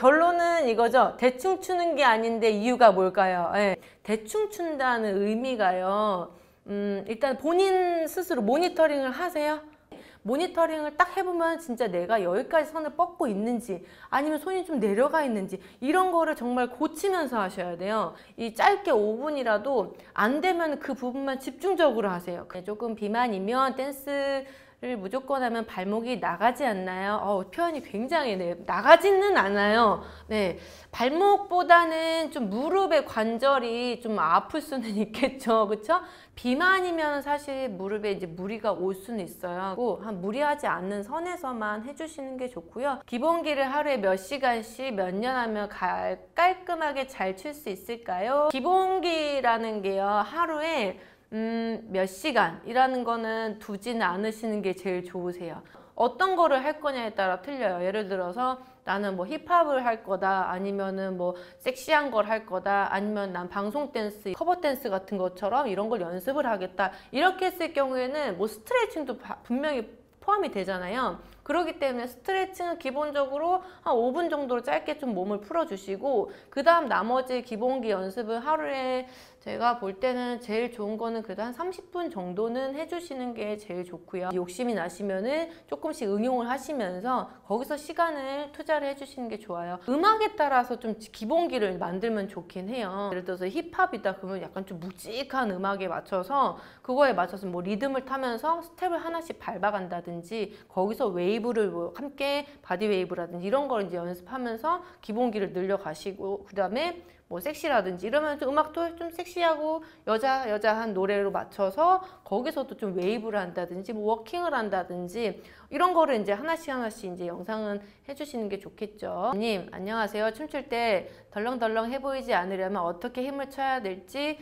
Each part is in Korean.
결론은 이거죠. 대충 추는 게 아닌데 이유가 뭘까요? 네. 대충 춘다는 의미가요. 일단 본인 스스로 모니터링을 하세요. 모니터링을 딱 해보면 진짜 내가 여기까지 선을 뻗고 있는지 아니면 손이 좀 내려가 있는지 이런 거를 정말 고치면서 하셔야 돼요. 이 짧게 5분이라도 안 되면 그 부분만 집중적으로 하세요. 조금 비만이면 댄스를 무조건 하면 발목이 나가지 않나요? 표현이 굉장히 나가지는 않아요. 네, 발목보다는 좀 무릎의 관절이 좀 아플 수는 있겠죠, 그렇죠? 비만이면 사실 무릎에 이제 무리가 올 수는 있어요. 한 무리하지 않는 선에서만 해주시는 게 좋고요. 기본기를 하루에 몇 시간씩 몇 년 하면 깔끔하게 잘 출 수 있을까요? 기본기라는 게요, 하루에 몇 시간이라는 거는 두지는 않으시는 게 제일 좋으세요. 어떤 거를 할 거냐에 따라 틀려요. 예를 들어서 나는 뭐 힙합을 할 거다, 아니면은 뭐 섹시한 걸 할 거다, 아니면 난 방송 댄스, 커버 댄스 같은 것처럼 이런 걸 연습을 하겠다, 이렇게 했을 경우에는 뭐 스트레칭도 분명히 포함이 되잖아요. 그렇기 때문에 스트레칭은 기본적으로 한 5분 정도로 짧게 좀 몸을 풀어주시고, 그 다음 나머지 기본기 연습은 하루에 제가 볼 때는 제일 좋은 거는 그래도 한 30분 정도는 해주시는 게 제일 좋고요. 욕심이 나시면은 조금씩 응용을 하시면서 거기서 시간을 투자를 해주시는 게 좋아요. 음악에 따라서 좀 기본기를 만들면 좋긴 해요. 예를 들어서 힙합이다 그러면 약간 좀 묵직한 음악에 맞춰서 그거에 맞춰서 뭐 리듬을 타면서 스텝을 하나씩 밟아간다든지, 거기서 웨이브를 뭐 함께 바디 웨이브라든지 이런 걸 이제 연습하면서 기본기를 늘려가시고, 그 다음에 뭐 섹시라든지 이러면 좀 음악도 좀 섹시하고 여자한 노래로 맞춰서 거기서도 좀 웨이브를 한다든지 뭐 워킹을 한다든지 이런 거를 이제 하나씩 이제 영상은 해주시는 게 좋겠죠. 님 안녕하세요. 춤출 때 덜렁덜렁 해 보이지 않으려면 어떻게 힘을 쳐야 될지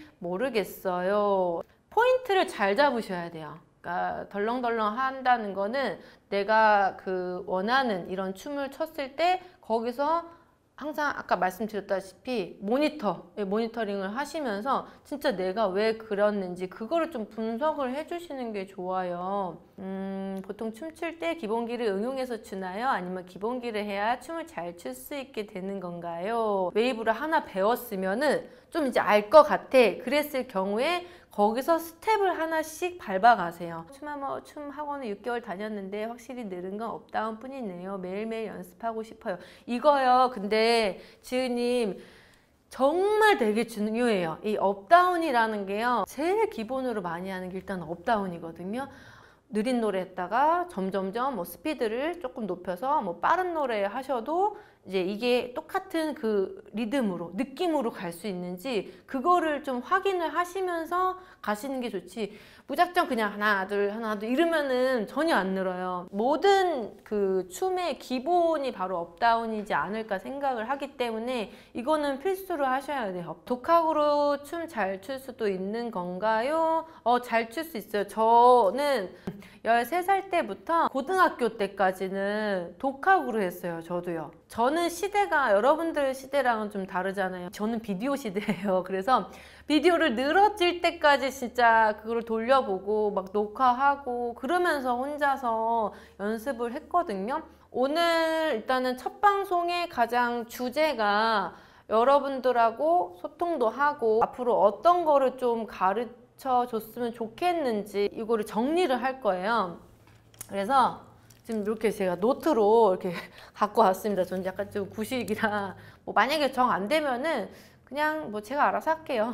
모르겠어요. 포인트를 잘 잡으셔야 돼요. 그러니까 덜렁덜렁 한다는 거는 내가 그 원하는 이런 춤을 췄을 때 거기서 항상 아까 말씀드렸다시피 모니터링을 하시면서 진짜 내가 왜 그렸는지 그거를 좀 분석을 해주시는 게 좋아요. 보통 춤출 때 기본기를 응용해서 추나요? 아니면 기본기를 해야 춤을 잘 출 수 있게 되는 건가요? 웨이브를 하나 배웠으면은 좀 이제 알 것 같아. 그랬을 경우에 거기서 스텝을 하나씩 밟아가세요. 춤 학원을 6개월 다녔는데 확실히 늘은 건 업다운 뿐이네요. 매일매일 연습하고 싶어요. 이거요. 근데 지은님 정말 되게 중요해요. 이 업다운이라는 게요. 제일 기본으로 많이 하는 게 일단 업다운이거든요. 느린 노래 했다가 점점점 뭐 스피드를 조금 높여서 뭐 빠른 노래 하셔도 이제 이게 똑같은 그 리듬으로 느낌으로 갈 수 있는지 그거를 좀 확인을 하시면서 가시는 게 좋지, 무작정 그냥 하나 둘 이러면은 전혀 안 늘어요. 모든 그 춤의 기본이 바로 업다운이지 않을까 생각을 하기 때문에 이거는 필수로 하셔야 돼요. 독학으로 춤 잘 출 수도 있는 건가요? 잘 출 수 있어요. 저는 13살 때부터 고등학교 때까지는 독학으로 했어요. 저도요. 저는 시대가 여러분들 시대랑은 좀 다르잖아요. 저는 비디오 시대예요. 그래서 비디오를 늘어질 때까지 진짜 그걸 돌려보고 막 녹화하고 그러면서 혼자서 연습을 했거든요. 오늘 일단은 첫 방송의 가장 주제가 여러분들하고 소통도 하고 앞으로 어떤 거를 좀 가르쳐 줬으면 좋겠는지 이거를 정리를 할 거예요. 그래서 지금 이렇게 제가 노트로 이렇게 갖고 왔습니다. 저는 약간 좀 구식이라 뭐 만약에 정 안 되면은 그냥 뭐 제가 알아서 할게요.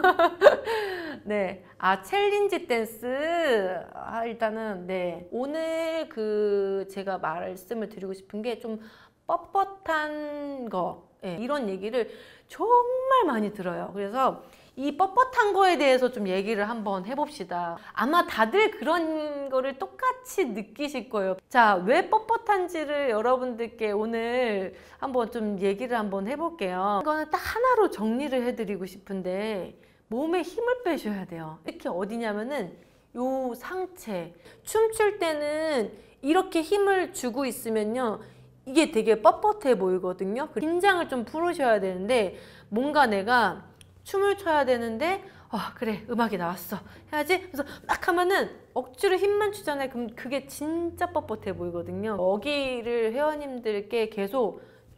네, 챌린지 댄스. 일단은 네, 오늘 그 제가 말씀을 드리고 싶은 게 좀 뻣뻣한 거, 네, 이런 얘기를 정말 많이 들어요. 그래서 이 뻣뻣한 거에 대해서 좀 얘기를 한번 해봅시다. 아마 다들 그런 거를 똑같이 느끼실 거예요. 자, 왜 뻣뻣한지를 여러분들께 오늘 한번 좀 얘기를 한번 해볼게요. 이거는 딱 하나로 정리를 해드리고 싶은데 몸에 힘을 빼셔야 돼요. 이렇게 어디냐면은 요 상체. 춤출 때는 이렇게 힘을 주고 있으면요, 이게 되게 뻣뻣해 보이거든요. 긴장을 좀 풀으셔야 되는데 뭔가 내가 춤을 춰야 되는데 그래 음악이 나왔어 해야지, 그래서 막 하면은 억지로 힘만 주잖아요. 그럼 그게 진짜 뻣뻣해 보이거든요. 여기를 회원님들께 계속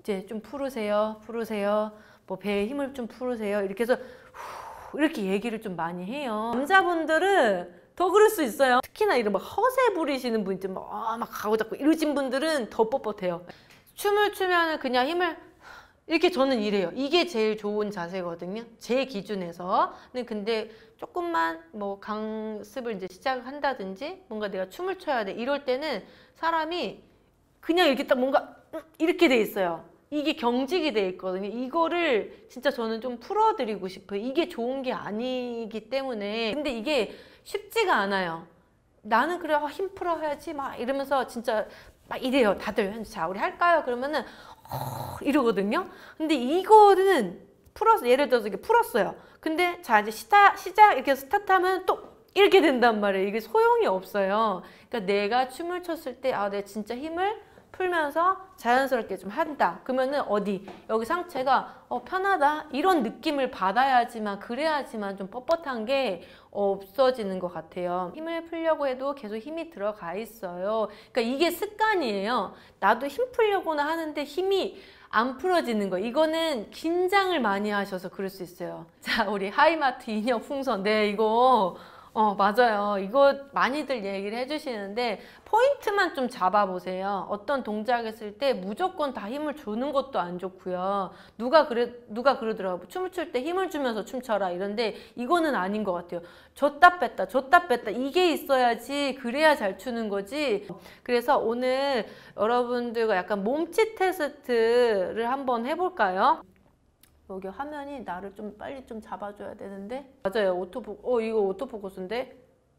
이제 좀 풀으세요. 뭐 배에 힘을 좀 풀으세요. 이렇게 해서 이렇게 얘기를 좀 많이 해요. 남자분들은 더 그럴 수 있어요. 특히나 이런 막 허세 부리시는 분들 막 가고 잡고 이러신 분들은 더 뻣뻣해요. 춤을 추면은 그냥 힘을 이렇게 저는 이래요. 이게 제일 좋은 자세거든요. 제 기준에서. 근데 조금만 뭐 강습을 이제 시작한다든지 뭔가 내가 춤을 춰야 돼. 이럴 때는 사람이 그냥 이렇게 딱 뭔가 이렇게 돼 있어요. 이게 경직이 돼 있거든요. 이거를 진짜 저는 좀 풀어드리고 싶어요. 이게 좋은 게 아니기 때문에. 근데 이게 쉽지가 않아요. 나는 그래 힘 풀어야지 막 이러면서 진짜 막 이래요. 다들 자 우리 할까요? 그러면은 이러거든요. 근데 이거는 풀어서 예를 들어서 이렇게 풀었어요. 근데 자 이제 시작 이렇게 스타트하면 또 이렇게 된단 말이에요. 이게 소용이 없어요. 그러니까 내가 춤을 췄을 때 아 내가 진짜 힘을 풀면서 자연스럽게 좀 한다. 그러면은 어디 여기 상체가 편하다 이런 느낌을 받아야지만 그래야지만 좀 뻣뻣한 게 없어지는 것 같아요. 힘을 풀려고 해도 계속 힘이 들어가 있어요. 그러니까 이게 습관이에요. 나도 힘 풀려고는 하는데 힘이 안 풀어지는 거. 이거는 긴장을 많이 하셔서 그럴 수 있어요. 자, 우리 하이마트 인형 풍선. 네, 이거 맞아요. 이거 많이들 얘기를 해주시는데 포인트만 좀 잡아보세요. 어떤 동작 했을 때 무조건 다 힘을 주는 것도 안 좋고요. 누가 그러더라고요. 춤을 출 때 힘을 주면서 춤춰라 이런데 이거는 아닌 것 같아요. 줬다 뺐다 이게 있어야지 그래야 잘 추는 거지. 그래서 오늘 여러분들과 약간 몸짓 테스트를 한번 해볼까요? 여기 화면이 나를 좀 빨리 좀 잡아줘야 되는데. 맞아요. 이거 오토포커스인데.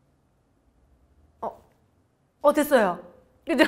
됐어요. 그죠?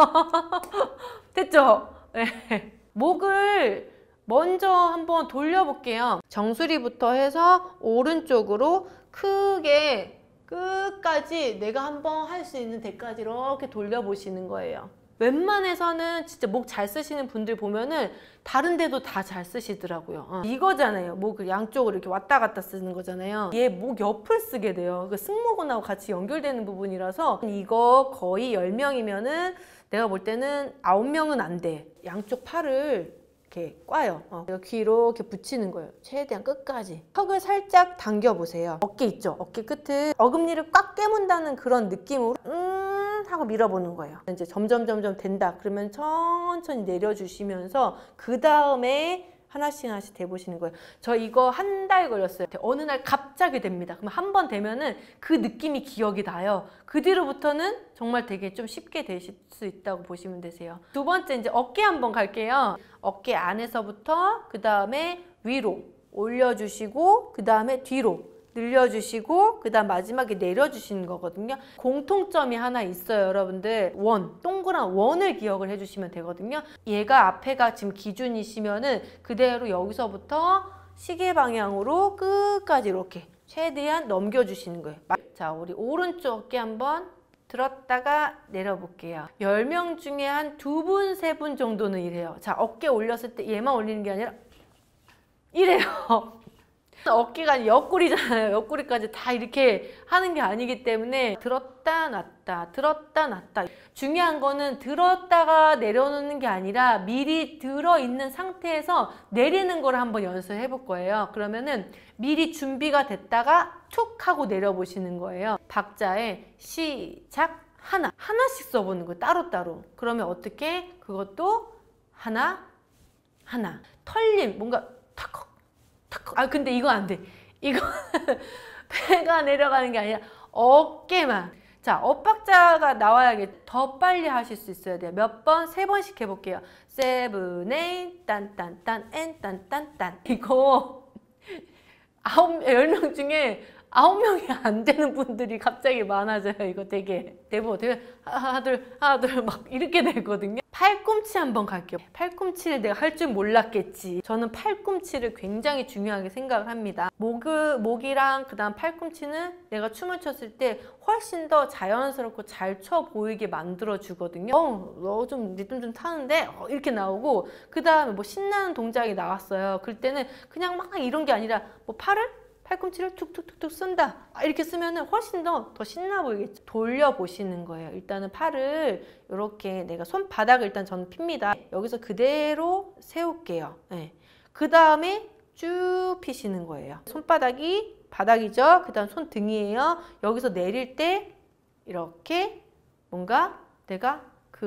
됐죠? 네. 목을 먼저 한번 돌려볼게요. 정수리부터 해서 오른쪽으로 크게 끝까지 내가 한번 할 수 있는 데까지 이렇게 돌려보시는 거예요. 웬만해서는 진짜 목 잘 쓰시는 분들 보면은 다른 데도 다 잘 쓰시더라고요. 이거잖아요. 목을 양쪽으로 이렇게 왔다 갔다 쓰는 거잖아요. 얘 목 옆을 쓰게 돼요. 그 승모근하고 같이 연결되는 부분이라서 이거 거의 10명이면은 내가 볼 때는 9명은 안 돼. 양쪽 팔을 이렇게 꽈요. 귀로 이렇게 붙이는 거예요. 최대한 끝까지. 턱을 살짝 당겨보세요. 어깨 있죠? 어깨 끝을 어금니를 꽉 깨문다는 그런 느낌으로 하고 밀어보는 거예요. 이제 점점 된다. 그러면 천천히 내려주시면서 그 다음에 하나씩 대보시는 거예요. 저 이거 한 달 걸렸어요. 어느 날 갑자기 됩니다. 그럼 한 번 되면은 그 느낌이 기억이 나요. 그 뒤로부터는 정말 되게 좀 쉽게 되실 수 있다고 보시면 되세요. 두 번째 이제 어깨 한번 갈게요. 어깨 안에서부터 그 다음에 위로 올려주시고 그 다음에 뒤로 늘려주시고 그 다음 마지막에 내려주시는 거거든요. 공통점이 하나 있어요. 여러분들 동그란 원을 기억을 해주시면 되거든요. 얘가 앞에가 지금 기준이시면은 그대로 여기서부터 시계 방향으로 끝까지 이렇게 최대한 넘겨주시는 거예요. 자, 우리 오른쪽 어깨 한번 들었다가 내려볼게요. 10명 중에 한 2분, 3분 정도는 이래요. 자, 어깨 올렸을 때 얘만 올리는 게 아니라 이래요. 어깨가 옆구리잖아요. 옆구리까지 다 이렇게 하는 게 아니기 때문에 들었다 놨다 중요한 거는 들었다가 내려놓는 게 아니라 미리 들어있는 상태에서 내리는 걸 한번 연습해 볼 거예요. 그러면은 미리 준비가 됐다가 툭 하고 내려보시는 거예요. 박자에 시작 하나씩 써보는 거예요. 따로따로. 그러면 어떻게 그것도 하나 털림 뭔가 탁 근데 이거 안 돼. 이거 배가 내려가는 게 아니라 어깨만. 자, 엇박자가 나와야겠. 더 빨리 하실 수 있어야 돼요. 몇 번? 3번씩 해볼게요. 7, 8, 딴딴딴, 앤 딴딴딴. 이거 10명 중에 9명이 안 되는 분들이 갑자기 많아져요. 이거 되게 대부분 하나 둘 막 이렇게 되거든요. 팔꿈치 한번 갈게요. 팔꿈치를 내가 할 줄 몰랐겠지. 저는 팔꿈치를 굉장히 중요하게 생각을 합니다. 목이랑 그 다음 팔꿈치는 내가 춤을 췄을 때 훨씬 더 자연스럽고 잘 춰 보이게 만들어 주거든요. 너 좀 리듬 좀 타는데 이렇게 나오고 그 다음에 뭐 신나는 동작이 나왔어요. 그럴 때는 그냥 막 이런 게 아니라 뭐 팔꿈치를 툭툭툭툭 쓴다. 이렇게 쓰면은 훨씬 더 신나 보이겠죠. 돌려보시는 거예요. 일단은 팔을 이렇게 내가 손바닥을 일단 저는 핍니다. 여기서 그대로 세울게요. 네. 그 다음에 쭉 피시는 거예요. 손바닥이 바닥이죠. 그 다음 손등이에요. 여기서 내릴 때 이렇게 뭔가 내가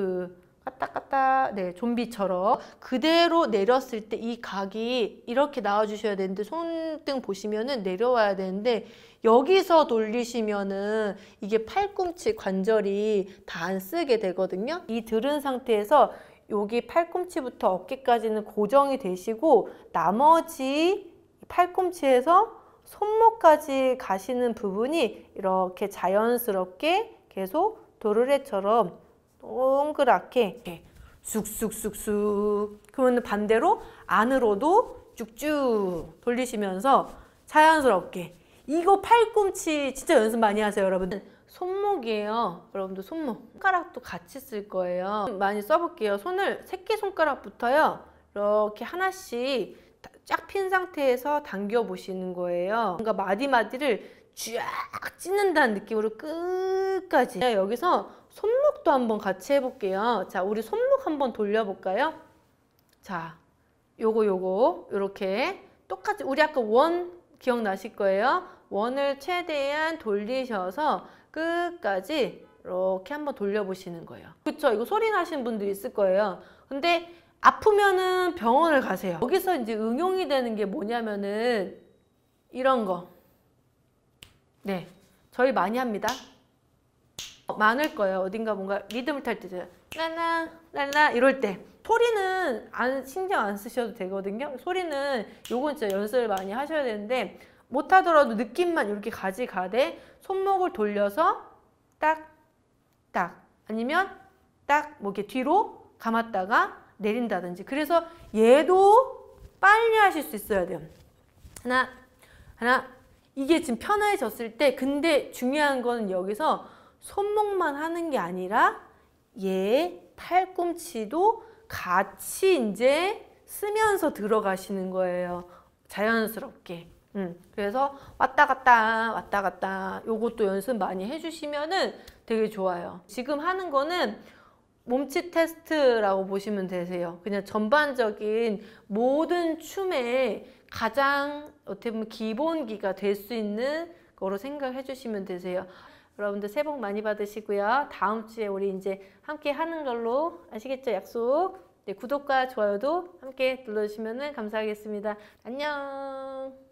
까딱까딱 좀비처럼 그대로 내렸을 때 이 각이 이렇게 나와주셔야 되는데 손등 보시면은 내려와야 되는데 여기서 돌리시면은 이게 팔꿈치 관절이 다 안 쓰게 되거든요. 이 들은 상태에서 여기 팔꿈치부터 어깨까지는 고정이 되시고 나머지 팔꿈치에서 손목까지 가시는 부분이 이렇게 자연스럽게 계속 도르래처럼 동그랗게 이렇게 쑥쑥쑥쑥. 그러면 반대로 안으로도 쭉쭉 돌리시면서 자연스럽게. 이거 팔꿈치 진짜 연습 많이 하세요, 여러분. 손목이에요. 여러분들 손목. 손가락도 같이 쓸 거예요. 많이 써볼게요. 손을 새끼손가락부터요. 이렇게 하나씩 쫙 핀 상태에서 당겨 보시는 거예요. 뭔가 마디마디를 쫙 찢는다는 느낌으로 끝까지. 여기서 손목도 한번 같이 해볼게요. 자, 우리 손목 한번 돌려볼까요? 자, 요거 이렇게 똑같이 우리 아까 원 기억나실 거예요. 원을 최대한 돌리셔서 끝까지 이렇게 한번 돌려보시는 거예요. 그쵸? 이거 소리 나시는 분들 있을 거예요. 근데 아프면은 병원을 가세요. 여기서 이제 응용이 되는 게 뭐냐면은 이런 거. 네, 저희 많이 합니다. 많을 거예요. 어딘가 뭔가 리듬을 탈 때 라라 라라 이럴 때 소리는 신경 안 쓰셔도 되거든요. 소리는 요건 진짜 연습을 많이 하셔야 되는데 못하더라도 느낌만 이렇게 가져가되 손목을 돌려서 딱 아니면 딱 뭐 이렇게 뒤로 감았다가 내린다든지. 그래서 얘도 빨리 하실 수 있어야 돼요. 하나 이게 지금 편해졌을 때. 근데 중요한 거는 여기서 손목만 하는 게 아니라 얘 팔꿈치도 같이 이제 쓰면서 들어가시는 거예요. 자연스럽게. 그래서 왔다 갔다 요것도 연습 많이 해주시면은 되게 좋아요. 지금 하는 거는 몸짓 테스트라고 보시면 되세요. 그냥 전반적인 모든 춤의 가장 어떻게 보면 기본기가 될 수 있는 거로 생각해 주시면 되세요. 여러분들 새해 복 많이 받으시고요. 다음 주에 우리 이제 함께 하는 걸로 아시겠죠? 약속. 네, 구독과 좋아요도 함께 눌러주시면 감사하겠습니다. 안녕.